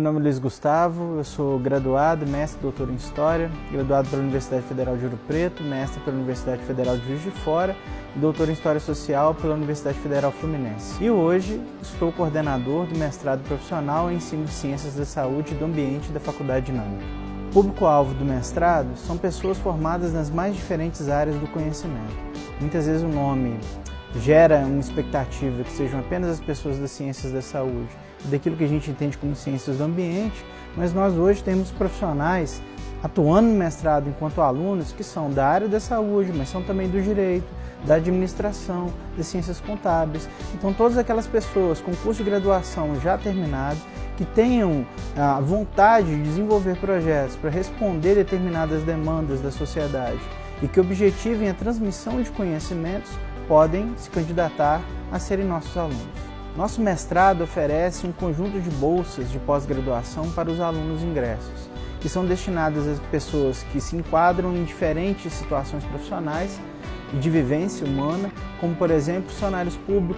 Meu nome é Luiz Gustavo, eu sou graduado, mestre e doutor em História, graduado pela Universidade Federal de Ouro Preto, mestre pela Universidade Federal de Juiz de Fora e doutor em História Social pela Universidade Federal Fluminense. E hoje estou coordenador do mestrado profissional em Ensino de Ciências da Saúde e do Ambiente da Faculdade Dinâmica. O público-alvo do mestrado são pessoas formadas nas mais diferentes áreas do conhecimento. Muitas vezes o nome gera uma expectativa que sejam apenas as pessoas das ciências da saúde, daquilo que a gente entende como ciências do ambiente, mas nós hoje temos profissionais atuando no mestrado enquanto alunos que são da área da saúde, mas são também do direito, da administração, das ciências contábeis. Então todas aquelas pessoas com curso de graduação já terminado, que tenham a vontade de desenvolver projetos para responder determinadas demandas da sociedade e que objetivem a transmissão de conhecimentos, podem se candidatar a serem nossos alunos. Nosso mestrado oferece um conjunto de bolsas de pós-graduação para os alunos ingressos, que são destinadas a pessoas que se enquadram em diferentes situações profissionais e de vivência humana, como por exemplo funcionários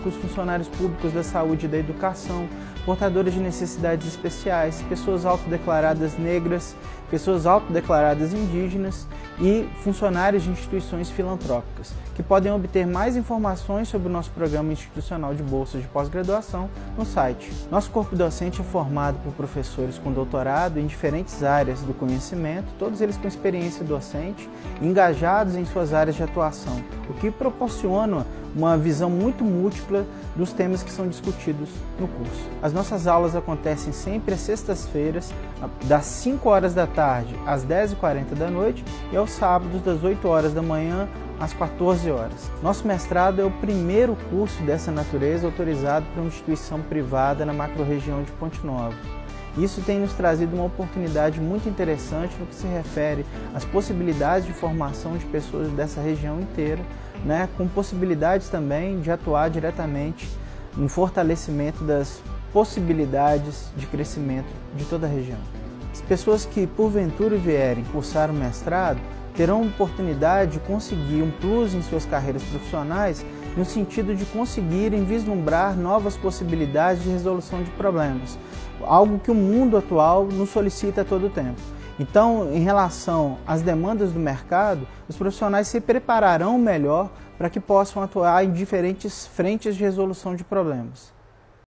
públicos da saúde e da educação, portadores de necessidades especiais, pessoas autodeclaradas negras, pessoas autodeclaradas indígenas e funcionários de instituições filantrópicas, que podem obter mais informações sobre o nosso programa institucional de bolsas de pós-graduação no site. Nosso corpo docente é formado por professores com doutorado em diferentes áreas do conhecimento, todos eles com experiência docente, engajados em suas áreas de atuação, o que proporciona uma visão muito múltipla dos temas que são discutidos no curso. As nossas aulas acontecem sempre às sextas-feiras, das 5 horas da tarde às 10h40 da noite e aos sábados das 8 horas da manhã às 14 horas. Nosso mestrado é o primeiro curso dessa natureza autorizado por uma instituição privada na macro-região de Ponte Nova. Isso tem nos trazido uma oportunidade muito interessante no que se refere às possibilidades de formação de pessoas dessa região inteira, com possibilidades também de atuar diretamente no fortalecimento das possibilidades de crescimento de toda a região. As pessoas que porventura vierem cursar o mestrado terão a oportunidade de conseguir um plus em suas carreiras profissionais no sentido de conseguirem vislumbrar novas possibilidades de resolução de problemas, algo que o mundo atual nos solicita a todo tempo. Então, em relação às demandas do mercado, os profissionais se prepararão melhor para que possam atuar em diferentes frentes de resolução de problemas.